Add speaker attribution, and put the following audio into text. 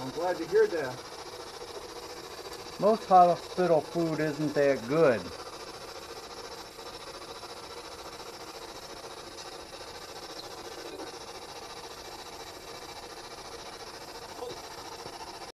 Speaker 1: I'm glad to hear that.
Speaker 2: Most hospital food isn't that good.